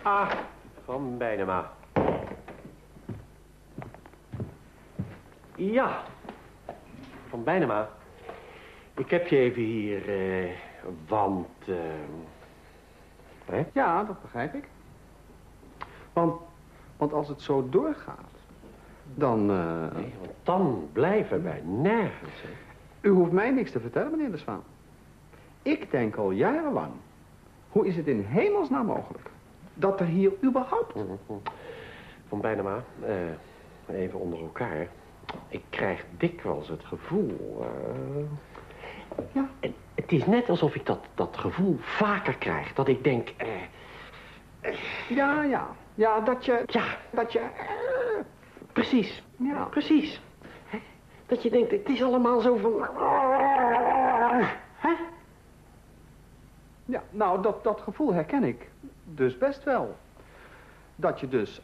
Ah, van Bijnema. Ja, van Bijnema. Ik heb je even hier, want... Hè? Ja, dat begrijp ik. Want als het zo doorgaat, dan... Nee, want dan blijven wij nergens, hè. U hoeft mij niks te vertellen, meneer de Zwaan. Ik denk al jarenlang, hoe is het in hemelsnaam mogelijk dat er hier überhaupt... Van Bijnema, even onder elkaar. Ik krijg dikwijls het gevoel... Ja. En het is net alsof ik dat gevoel vaker krijg. Dat ik denk... Ja, dat je... Ja. Dat je... Precies. Ja. Precies. Hè? Dat je denkt, het is allemaal zo van... Hè? Ja, nou, dat gevoel herken ik dus best wel. Dat je dus,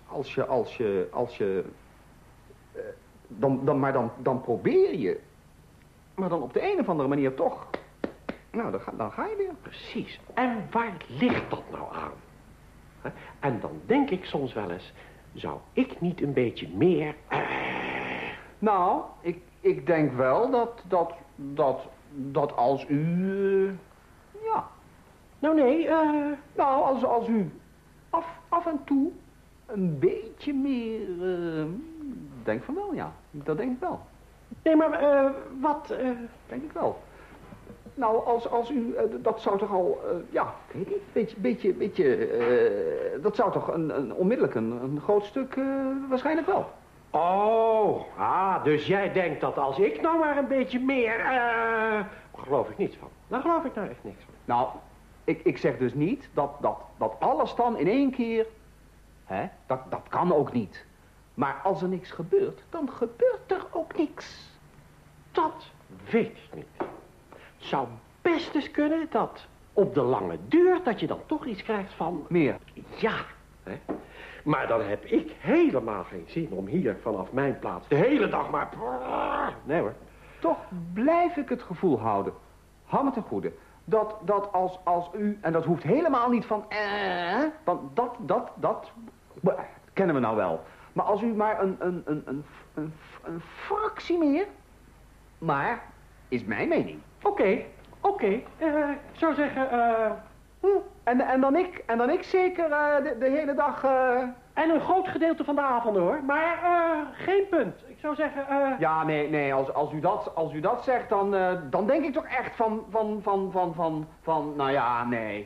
dan probeer je, maar dan op de een of andere manier toch, nou, dan ga je weer. Precies. En waar ligt dat nou aan? Hè? En dan denk ik soms wel eens, zou ik niet een beetje meer... Nou, ik denk wel dat als u, ja... Nou, nee, Nou, als u af en toe een beetje meer... denk van wel, ja. Dat denk ik wel. Nee, maar wat... Denk ik wel. Nou, als u... dat zou toch al... ja, weet ik, beetje... dat zou toch onmiddellijk een groot stuk... waarschijnlijk wel. Oh, dus jij denkt dat als ik nou maar een beetje meer... Daar geloof ik niets van. Daar geloof ik nou echt niks van. Nou, ik zeg dus niet dat alles dan in één keer... Hè, dat kan ook niet. Maar als er niks gebeurt, dan gebeurt er ook niks. Dat weet ik niet. Het zou best eens kunnen dat op de lange duur... dat je dan toch iets krijgt van... Meer. Ja, hè. Maar dan heb ik helemaal geen zin om hier vanaf mijn plaats... de hele dag maar... Nee hoor. Toch blijf ik het gevoel houden, hou me ten goede, dat als u, en dat hoeft helemaal niet van, want dat kennen we nou wel. Maar als u maar een fractie meer, maar, is mijn mening. Oké, ik zou zeggen, En dan ik zeker de hele dag... En een groot gedeelte van de avonden hoor, maar geen punt. Ik zou zeggen, Ja, nee, als u dat zegt, dan denk ik toch echt van, nou ja, nee.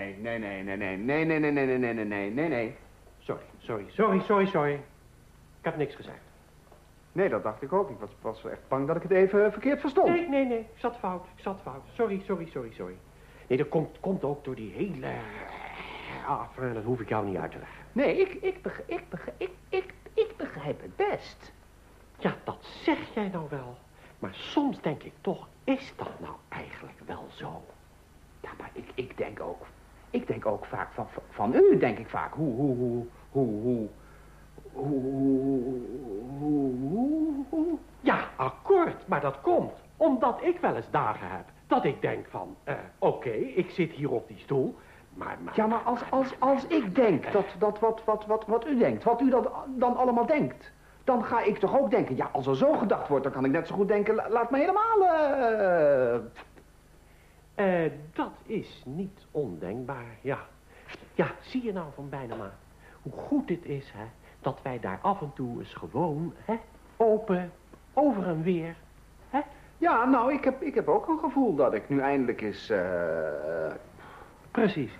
Sorry. Ik heb niks gezegd. Nee, dat dacht ik ook. Ik was echt bang dat ik het even verkeerd verstond. Nee, ik zat fout. Sorry. Nee, dat komt ook door die hele... dat hoef ik jou niet uit te leggen. Nee, ik begrijp het best. Ja, dat zeg jij nou wel. Maar soms denk ik toch, is dat nou eigenlijk wel zo? Ja, maar ik denk ook vaak van u, denk ik vaak. Hoe. Ja, akkoord, maar dat komt omdat ik wel eens dagen heb dat ik denk van, oké, ik zit hier op die stoel, maar... Ja, maar als ik denk wat u denkt, wat u dan allemaal denkt, dan ga ik toch ook denken, ja, als er zo gedacht wordt, dan kan ik net zo goed denken, laat me helemaal... Dat is niet ondenkbaar, ja. Ja, zie je nou van Bijnema, hoe goed het is, hè, dat wij daar af en toe eens gewoon, hè, open, over en weer, hè? Ja, nou, ik heb ook een gevoel dat ik nu eindelijk eens... Precies.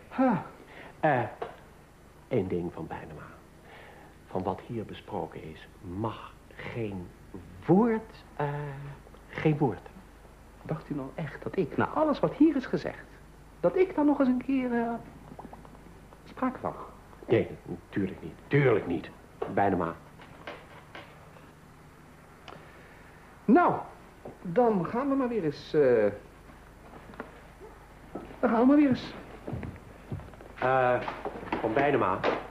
Eén ding van Bijnema. Van wat hier besproken is, mag geen woord... Dacht u nou echt dat ik, na alles wat hier is gezegd, dat ik dan nog eens een keer spraak van? Nee, tuurlijk niet. Bijnema. Nou, dan gaan we maar weer eens... Van Bijnema.